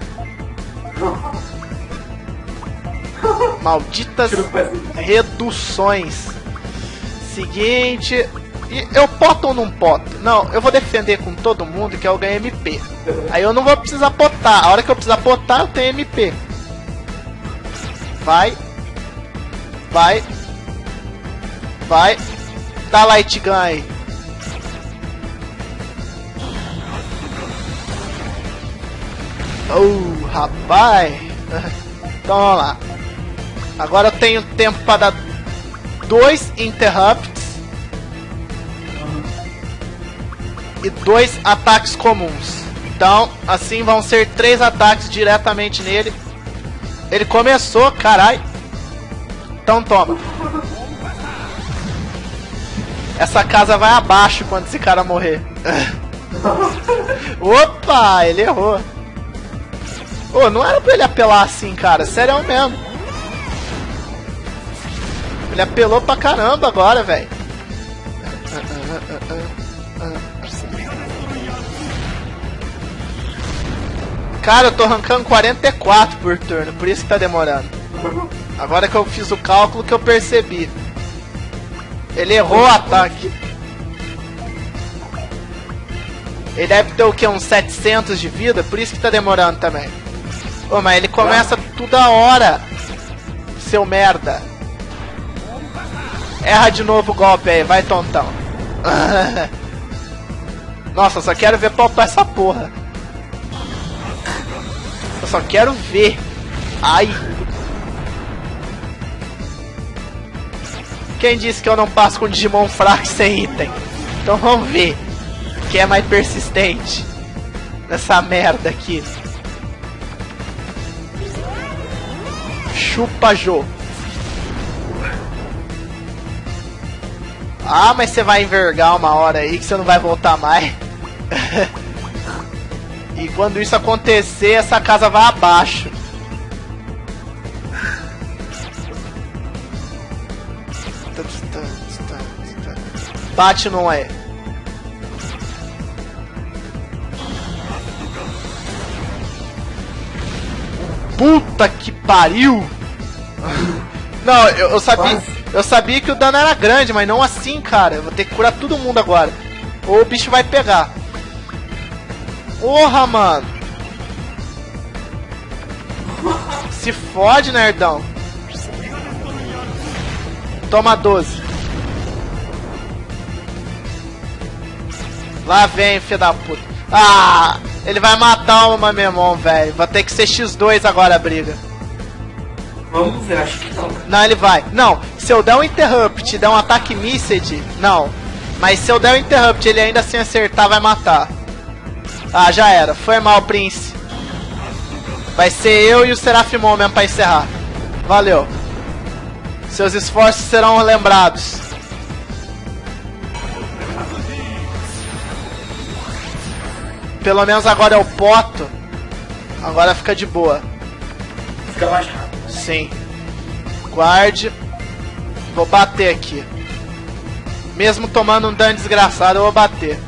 Malditas reduções. Seguinte. E eu poto ou não poto? Não, eu vou defender com todo mundo que eu ganho M P. Aí eu não vou precisar potar. A hora que eu precisar potar, eu tenho M P. Vai. Vai. Vai. Dá Light Gun aí. Oh, rapaz. Então vamos lá. Agora eu tenho tempo para dar dois interrupts. e dois ataques comuns. Então, assim vão ser três ataques diretamente nele. Ele começou, carai. Então toma. Essa casa vai abaixo quando esse cara morrer. Opa, ele errou. Ô, oh, não era pra ele apelar assim, cara. Sério mesmo. Ele apelou pra caramba agora, velho. Cara, eu tô arrancando quarenta e quatro por turno, por isso que tá demorando. Agora que eu fiz o cálculo que eu percebi. Ele errou o ataque. Ele deve ter o que? Uns setecentos de vida, por isso que tá demorando também. Ô, mas ele começa toda hora. Seu merda. Erra de novo o golpe aí, vai tontão. Nossa, eu só quero ver palpar essa porra. Eu só quero ver. Ai. Quem disse que eu não passo com Digimon fraco sem item? Então vamos ver quem é mais persistente nessa merda aqui. Chupa, Jô. Ah, mas você vai envergar uma hora aí que você não vai voltar mais. E quando isso acontecer, essa casa vai abaixo. Bate não é. Puta que pariu! Não, eu, eu sabia, eu sabia que o dano era grande, mas não assim, cara. Eu vou ter que curar todo mundo agora. Ou o bicho vai pegar. Porra, mano! Se fode, nerdão. Toma doze. Lá vem, filho da puta. Ah! Ele vai matar o Mamemon, velho. Vai ter que ser xis dois agora a briga. Vamos ver, acho que não. Não, ele vai. Não, se eu der um interrupt e der um ataque missed, não. Mas se eu der um interrupt e ele ainda assim acertar, vai matar. Ah, já era. Foi mal, Prince. Vai ser eu e o Serafimon mesmo pra encerrar. Valeu. Seus esforços serão lembrados. Pelo menos agora é o Poto. Agora fica de boa. Fica mais rápido. Sim. Guarde. Vou bater aqui. Mesmo tomando um dano desgraçado, eu vou bater.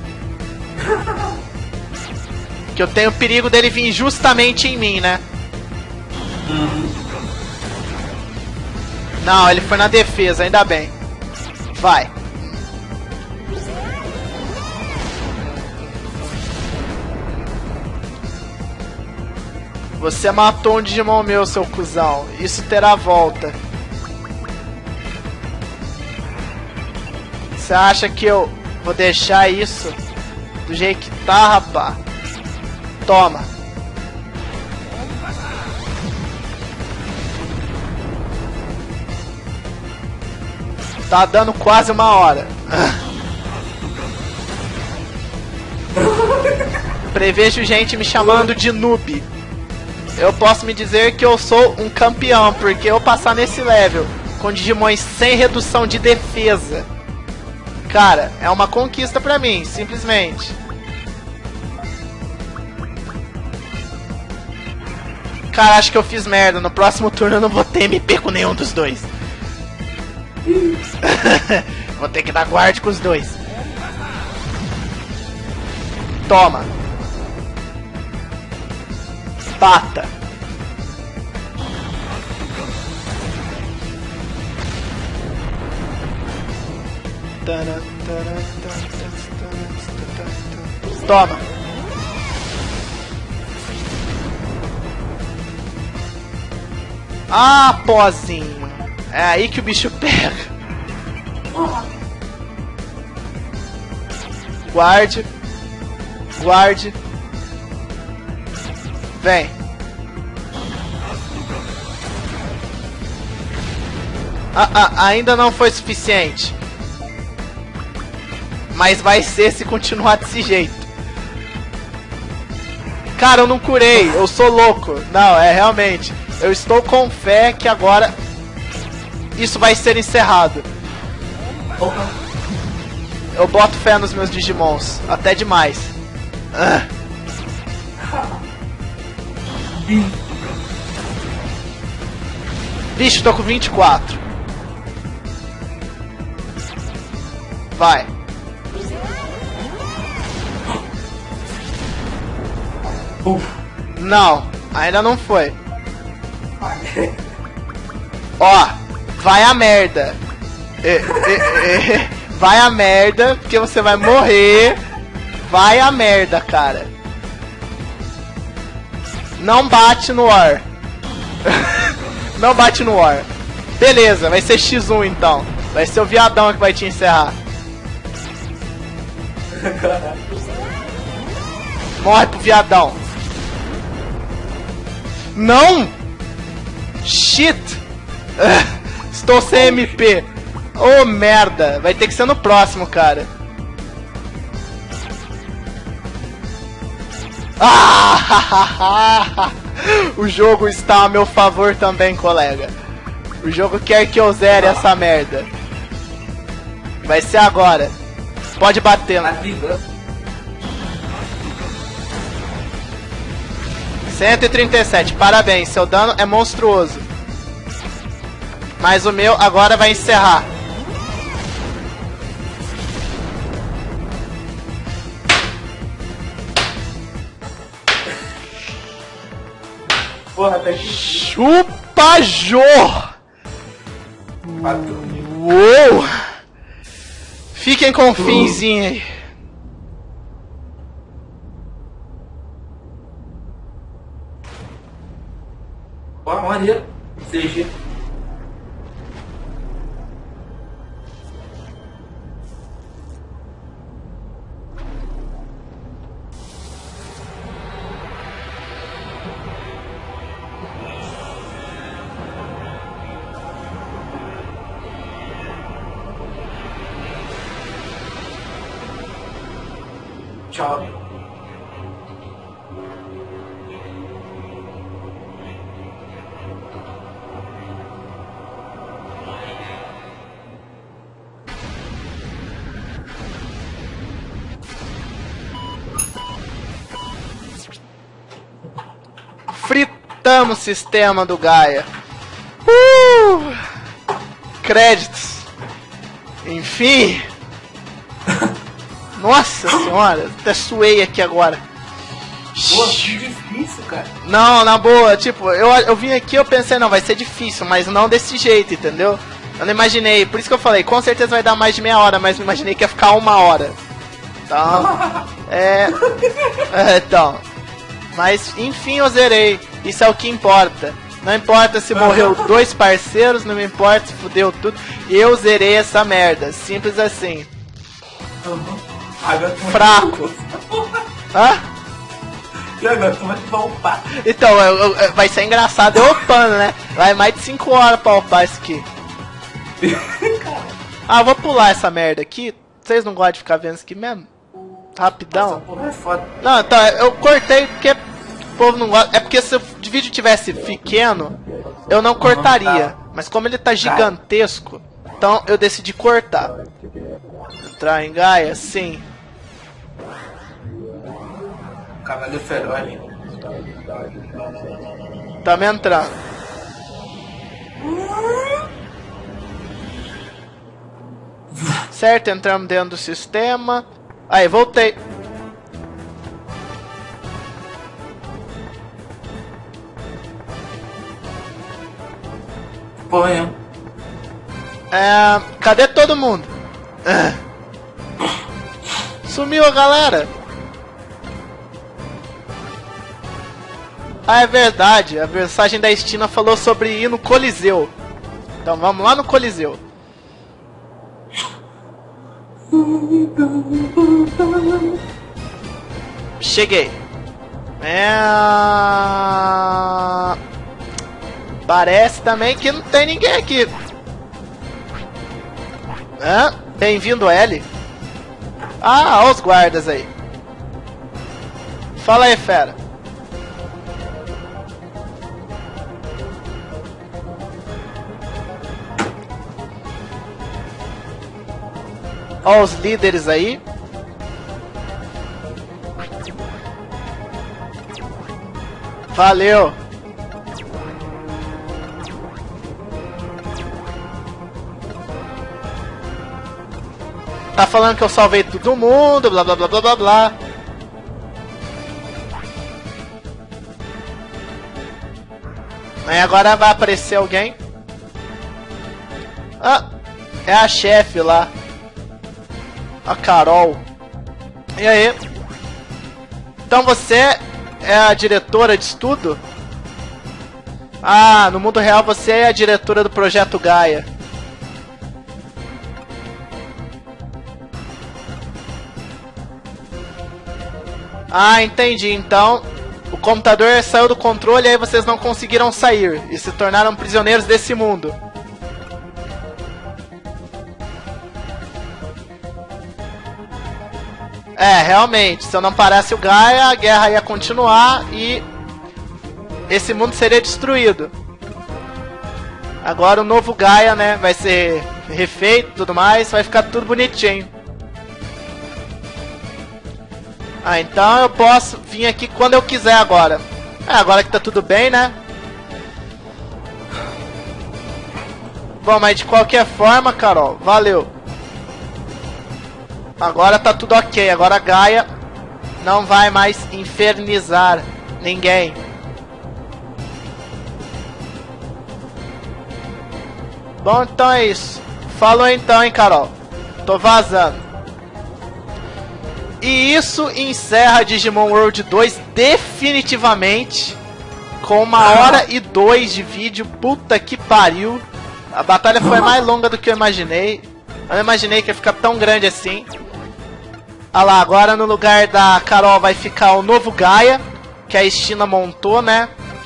Que eu tenho perigo dele vir justamente em mim, né? Uhum. Não, ele foi na defesa, ainda bem. Vai. Você matou um Digimon meu, seu cuzão. Isso terá volta. Você acha que eu vou deixar isso do jeito que tá, rapá? Toma. Tá dando quase uma hora. Prevejo gente me chamando de noob. Eu posso me dizer que eu sou um campeão, porque eu passar nesse level com Digimons sem redução de defesa, cara, é uma conquista pra mim, simplesmente. Cara, acho que eu fiz merda. No próximo turno eu não vou ter M P com nenhum dos dois. Vou ter que dar guarda com os dois. Toma. Bata. Toma. Ah, pozinho. É aí que o bicho pega. Guarde. Guarde. Vem. Ah, ah, ainda não foi suficiente. Mas vai ser se continuar desse jeito. Cara, eu não curei, eu sou louco. Não, é realmente. Eu estou com fé que agora isso vai ser encerrado. Opa. Eu boto fé nos meus Digimons, até demais. Ah. Bicho, tô com vinte e quatro. Vai. Uf. Não, ainda não foi. Ó, vai a merda. É, é, é, vai a merda, porque você vai morrer. Vai a merda, cara. Não bate no ar. Não bate no ar. Beleza, vai ser xis um então. Vai ser o viadão que vai te encerrar. Morre pro viadão. Não! Shit! Estou sem M P. Oh, merda. Vai ter que ser no próximo, cara. Ah! O jogo está a meu favor também, colega. O jogo quer que eu zere essa merda. Vai ser agora. Pode bater. cento e trinta e sete, parabéns, seu dano é monstruoso. Mas o meu agora vai encerrar. Porra, tá aqui. Chupa Jô! Quatro. Uou! Fiquem com o finzinho aí. Ó, Maria. C G. Tchau. Fritamos o sistema do Gaia. Uh! Créditos. Enfim. Nossa senhora, até suei aqui agora. Pô, que difícil, cara. Não, na boa, tipo, eu, eu vim aqui e eu pensei, não, vai ser difícil, mas não desse jeito, entendeu? Eu não imaginei, por isso que eu falei, com certeza vai dar mais de meia hora, mas não imaginei que ia ficar uma hora. Então, é... é então... Mas, enfim, eu zerei. Isso é o que importa. Não importa se morreu dois parceiros, não me importa se fudeu tudo. Eu zerei essa merda. Simples assim. Fraco. Hã? E agora como é que vai upar? Então, eu, eu, vai ser engraçado eu upando, né? Vai mais de cinco horas pra upar isso aqui. Ah, eu vou pular essa merda aqui. Vocês não gostam de ficar vendo isso aqui mesmo? Rapidão. Porra, é foda. Não, tá, eu cortei porque o povo não gosta. É porque se o vídeo tivesse pequeno, eu não cortaria. Mas como ele tá gigantesco, então eu decidi cortar. Entrar em Gaia? Sim. Cavaleiro feroz. Tamo entrando. Certo, entramos dentro do sistema. Aí, voltei. Porra, É, cadê todo mundo? Ah. Sumiu a galera. Ah, é verdade. A mensagem da Estina falou sobre ir no Coliseu. Então vamos lá no Coliseu. Cheguei. É... Parece também que não tem ninguém aqui. Hã? Bem-vindo, L. Ah, olha os guardas aí. Fala aí, fera. Olha os líderes aí. Valeu. Tá falando que eu salvei todo mundo, blá blá blá blá blá blá. Aí agora vai aparecer alguém. Ah, é a chefe lá. A Carol. E aí? Então você é a diretora de estudo? Ah, no mundo real você é a diretora do Projeto Gaia. Ah, entendi. Então, o computador saiu do controle e aí vocês não conseguiram sair e se tornaram prisioneiros desse mundo. É, realmente, se eu não parasse o Gaia, a guerra ia continuar e esse mundo seria destruído. Agora o novo Gaia, né, vai ser refeito e tudo mais, vai ficar tudo bonitinho. Ah, então eu posso vir aqui quando eu quiser agora. É, agora que tá tudo bem, né? Bom, mas de qualquer forma, Carol, valeu. Agora tá tudo ok, agora a Gaia não vai mais infernizar ninguém. Bom, então é isso. Falou então, hein, Carol. Tô vazando. E isso encerra Digimon World dois definitivamente. Com uma hora e dois de vídeo. Puta que pariu. A batalha foi mais longa do que eu imaginei. Eu não imaginei que ia ficar tão grande assim. Ah lá, agora no lugar da Carol vai ficar o novo Gaia, que a Estina montou, né?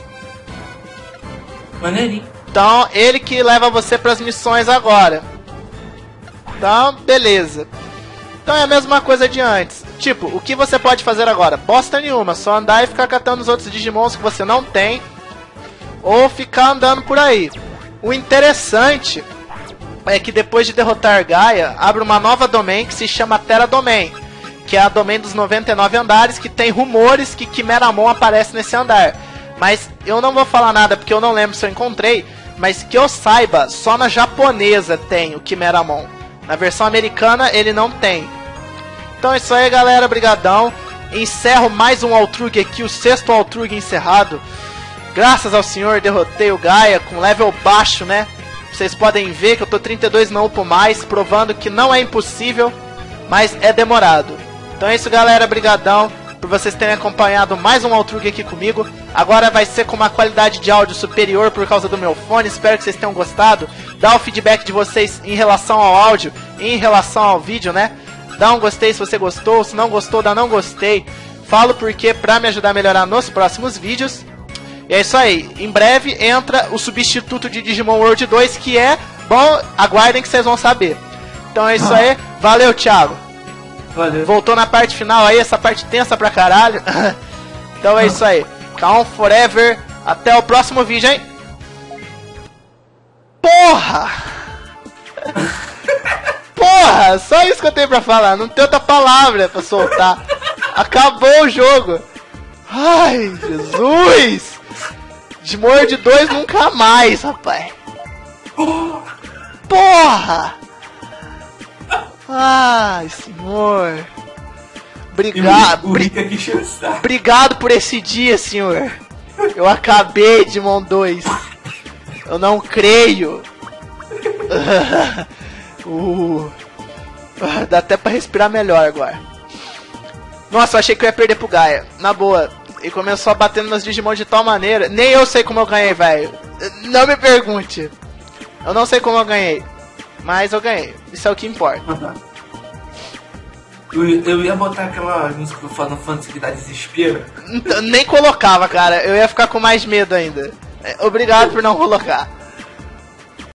Maneirinho. Então, ele que leva você pras missões agora. Então, beleza. Então é a mesma coisa de antes. Tipo, o que você pode fazer agora? Bosta nenhuma, só andar e ficar catando os outros Digimons que você não tem. Ou ficar andando por aí. O interessante é que depois de derrotar Gaia, abre uma nova domain que se chama Terra Domain. Que é a domain dos noventa e nove andares, que tem rumores que Kimeramon aparece nesse andar. Mas eu não vou falar nada porque eu não lembro se eu encontrei. Mas que eu saiba, só na japonesa tem o Kimeramon. Na versão americana ele não tem. Então é isso aí, galera, brigadão. Encerro mais um Waltrug aqui, o sexto Waltrug encerrado. Graças ao senhor derrotei o Gaia com level baixo, né? Vocês podem ver que eu tô trinta e dois não upo mais, provando que não é impossível, mas é demorado. Então é isso, galera, brigadão por vocês terem acompanhado mais um Waltrug aqui comigo. Agora vai ser com uma qualidade de áudio superior por causa do meu fone. Espero que vocês tenham gostado. Dá o feedback de vocês em relação ao áudio e em relação ao vídeo, né? Dá um gostei se você gostou, se não gostou, dá não gostei. Falo porque pra me ajudar a melhorar nos próximos vídeos. E é isso aí, em breve entra o substituto de Digimon World dois, que é, bom, aguardem que vocês vão saber. Então é isso aí, valeu, Thiago. Valeu. Voltou na parte final aí, essa parte tensa pra caralho. Então é isso aí, Count Forever, até o próximo vídeo, hein. Porra! Porra, só isso que eu tenho pra falar, não tem outra palavra pra soltar. Acabou o jogo. Ai, Jesus! Digimon World dois nunca mais, rapaz. Porra! Ai, senhor. Obrigado. Bri Obrigado por esse dia, senhor. Eu acabei Digimon dois. Eu não creio. uh, dá até pra respirar melhor agora. Nossa, eu achei que eu ia perder pro Gaia. Na boa. E começou a bater nos Digimon de tal maneira. Nem eu sei como eu ganhei, velho. Não me pergunte. Eu não sei como eu ganhei. Mas eu ganhei. Isso é o que importa. Eu, eu ia botar aquela música do Final Fantasy que dá desespero. Nem colocava, cara. Eu ia ficar com mais medo ainda. Obrigado por não colocar.